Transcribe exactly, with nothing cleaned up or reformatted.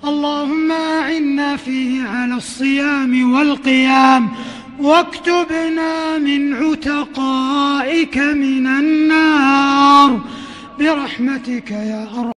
اللهم أعنا فيه على الصيام والقيام، واكتبنا من عتقائك من النار برحمتك يا أرحم